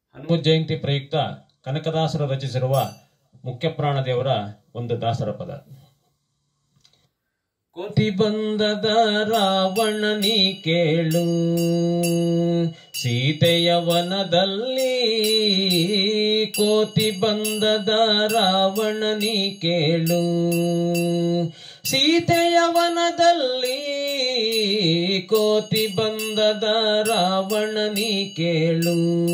ಹನುಮ ಜಯಂತಿ ಪ್ರಯುಕ್ತ ಕನಕದಾಸರು ರಚಿಸಿರುವ ಮುಖ್ಯಪ್ರಾಣ ದೇವರ ಒಂದು ದಾಸರ ಪದ. ಕೋತಿ ಬಂದದ ರಾವಣನಿ ಕೇಳು, ಸೀತೆಯ ವನದಲ್ಲಿ ಕೋತಿ ಬಂದದ ರಾವಣನಿ ಕೇಳು, ಸೀತೆಯ ವನದಲ್ಲಿ ಕೋತಿ ಬಂದದ ರಾವಣನಿ ಕೇಳು.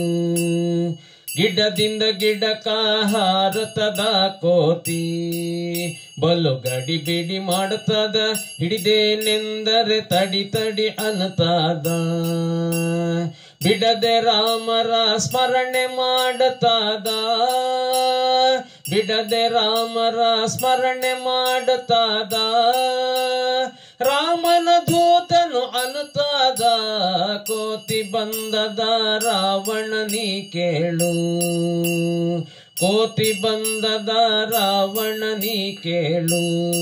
ಗಿಡದಿಂದ ಗಿಡಕ ಹಾರತದ ಕೋತಿ, ಬಲು ಗಡಿ ಬಿಡಿ ಮಾಡುತ್ತದ, ಹಿಡಿದೇನೆಂದರೆ ತಡಿ ತಡಿ ಅನ್ನತದ. ಬಿಡದೆ ರಾಮರ ಸ್ಮರಣೆ ಮಾಡುತ್ತದ, ಬಿಡದೆ ರಾಮರ ಸ್ಮರಣೆ ಮಾಡುತ್ತದ. ರಾಮನ ದೂತನು ಅನ್ನುತ್ತದ, ಕೋತಿ ಬಂದದ ರಾವಣನಿ ಕೇಳು, ಕೋತಿ ಬಂದದ ರಾವಣನಿ ಕೇಳು.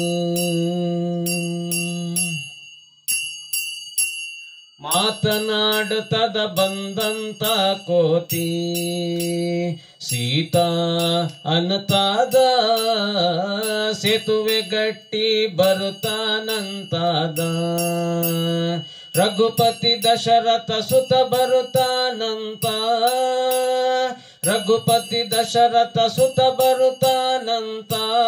ಮಾತನಾಡುತ್ತದ ಬಂದಂತ ಕೋತಿ, ಸೀತಾ ಅನ್ನತಾದ, ಸೇತುವೆ ಗಟ್ಟಿ ಬರುತ್ತಾನಂತಾದ. ರಘುಪತಿ ದಶರಥ ಸುತ ಬರುತ್ತಾನಂತ, ರಘುಪತಿ ದಶರಥ ಸುತ ಬರುತ್ತಾನಂತ.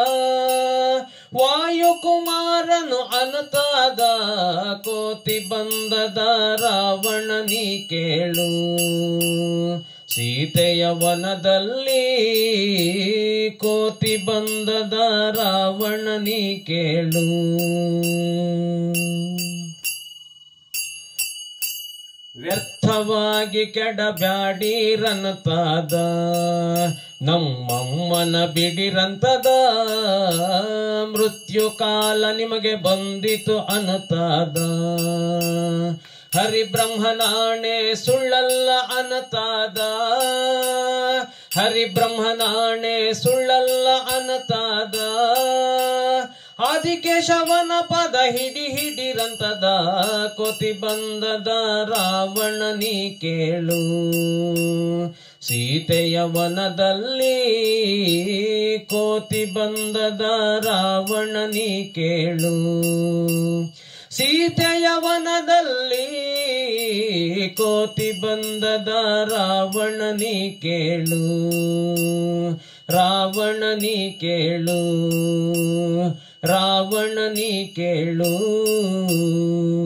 ವಾಯುಕುಮಾರನು ಅನ್ನತಾದ, ಕೋತಿ ಬಂದದ ರಾವಣನಿ ಕೇಳು, ಸೀತೆಯ ವನದಲ್ಲಿ ಕೋತಿ ಬಂದದ ರಾವಣನಿ ಕೇಳು. ವ್ಯರ್ಥವಾಗಿ ಕೆಡಬ್ಯಾಡಿರನ್ನತಾದ, ನಮ್ಮಮ್ಮನ ಬಿಡಿರಂತದ. ಮೃತ್ಯು ಕಾಲ ನಿಮಗೆ ಬಂದಿತು ಅನ್ನತಾದ, ಹರಿಬ್ರಹ್ಮನಾಣೆ ಸುಳ್ಳಲ್ಲ ಅನ್ನತಾದ, ಹರಿಬ್ರಹ್ಮನಾಣೆ ಸುಳ್ಳಲ್ಲ ಅನ್ನತಾದ. ಆದಿಕೇಶವನ ಪದ ಹಿಡಿ ಹಿಡಿರಂತದ, ಕೋತಿ ಬಂದದ ರಾವಣನಿ ಕೇಳು, ಸೀತೆಯ ವನದಲ್ಲಿ ಕೋತಿ ಬಂದದ ರಾವಣನಿ ಕೇಳು. ಸೀತೆಯ ವನದಲ್ಲಿ ಕೋತಿ ಬಂದದ ರಾವಣನಿ ಕೇಳು, ರಾವಣನಿ ಕೇಳು, ರಾವಣನಿ ಕೇಳು.